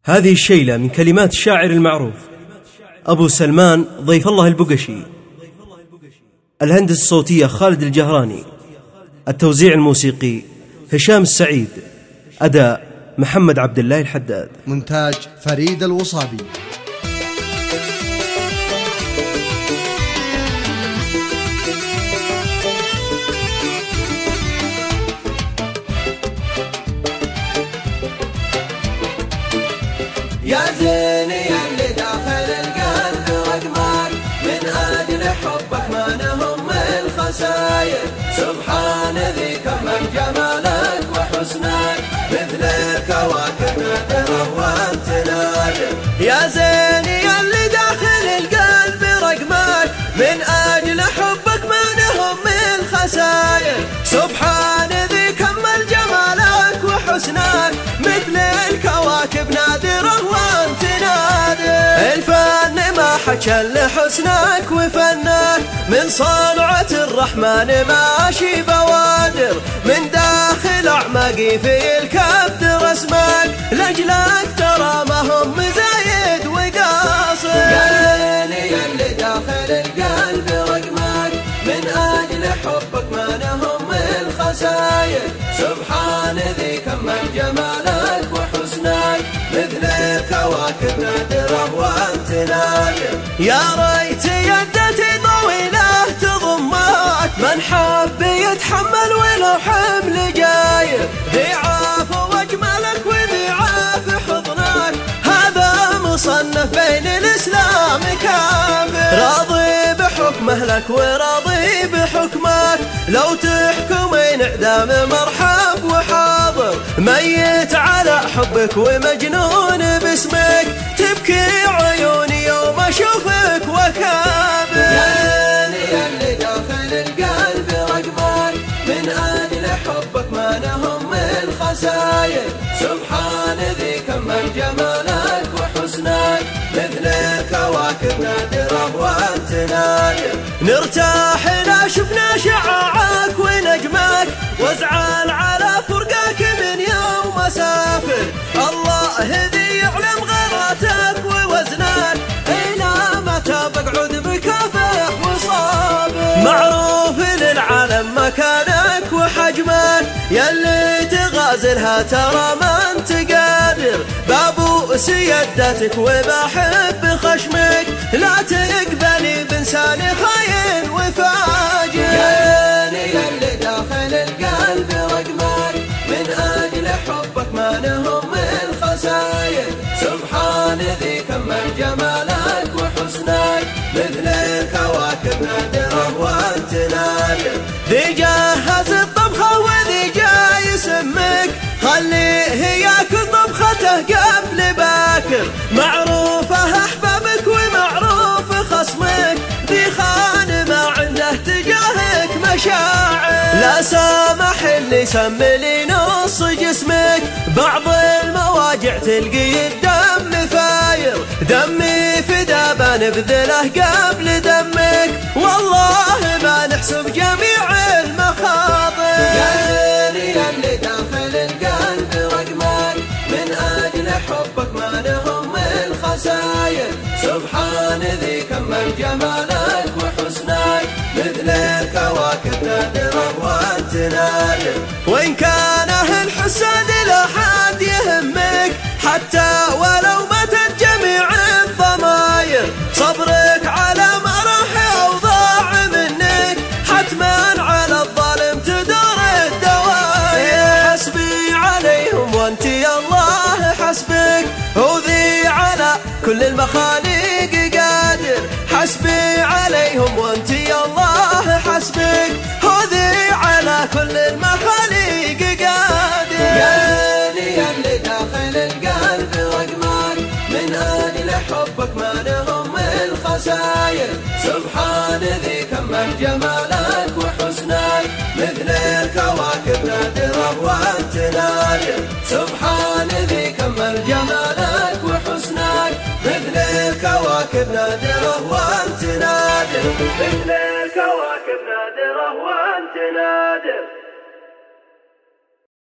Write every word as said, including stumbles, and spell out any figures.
هذه الشيلة من كلمات الشاعر المعروف أبو سلمان ضيف الله البقشي. الهندسة الصوتية خالد الجهراني. التوزيع الموسيقي هشام السعيد. أداء محمد عبد الله الحداد. مونتاج فريد الوصابي. يا زيني اللي داخل القلب رقمك، من أجل حبك ما نهم الخساير. سبحان ذي كمل جمالك وحسنك، مثل الكواكب نادرة وانت نادر. يا زيني اللي داخل القلب رقمك، من أجل حبك ما نهم الخساير. سبحان ذي كمل جمالك وحسنك، مثل الكواكب نادرة وانت نادر. الفن ما حكى لحسنك وفنك، من صنعة الرحمن ماشي بوادر. من داخل أعماقي في الكبد رسمك، لأجلك ترى ما هم زايد وقاصر. يا زيني اللي داخل القلب رقمك، من أجل حبك ما نهم الخساير. سبحان ذي كمل جمالك وحسنك، مثل الكواكب نادرة وانت نادر. يا ريت يدتي طويلة تضمك، من حب يتحمل ولو حمل جاير. ضعاف واجملك وضعاف حضنك، هذا مصنف بين الإسلام كافر. راضي بحكمه لك وراضي بحكمك، لو تحكمين إعدام مرحب وحاضر. ميت على حبك ومجنون باسمك، تبكي عيوني يوم أشوفك وكابر. يا زيني اللي داخل القلب رقمك، من أجل حبك ما نهم الخساير. سبحان ذي كمل جمالك وحسنك، مثل الكواكب نادرة وانت نادر. نرتاح إذا شفنا شعاعك ونجمك، وازعل على فرقك من يوم أسافر. الله ذي يعلم غراتك ووزنك، إلى متى بقعد بكافح وصابر. معروف للعالم مكانك وحجمك، يلي تغازلها ترى ما انت قادر. بابوس يدتك وبحب خشمك، لا تقبلي بإنسان خاين وفاجر. يا زيني اللي داخل القلب رقمك، من أجل حبك ما نهم الخساير. سبحان ذي كمل جمالك وحسنك، مثل الكواكب نادرة وانت نادر. ذي جهز الطبخة وذي جاي يسمك، خليه ياكل طبخته قبل باكر. معروفه أحبابك ومعروف خصمك، ذي خان ما عنده تجاهك مشاعر. لا سامح اللي سمي لي نص جسمك، بعض المواجع تلقي الدم فاير. دمي فدا بنبذله قبل دمك، والله ما نحسب جميع المخاطر. يا زيني اللي داخل القلب رقمك، من أجل حبك ما نهم الخساير. سبحان ذي كمل جمالك وحسنك، مثل الكواكب نادرة وانت نادر. وإن كان الحساد لحد يهمك، حتى ولو ماتت جميع الضماير. صبرك على ما راح أوضاع منك، حتما على الظالم تدور الدواير. حسبي عليهم وانت يا الله حسبك، وذي على كل المخاليق قادر. حسبي عليهم وانت يا الله حسبك، وذي على كل المخاليق قادر. يا زيني اللي داخل القلب رقمك، من أجل حبك ما نهم الخساير. سبحان ذي كمل جمالك وحسنك، مثل الكواكب نادرة وانت نادر. سبحان ذي كمل جمالك وحسنك، مثل الكواكب نادرة وانت نادر. مثل الكواكب نادرة.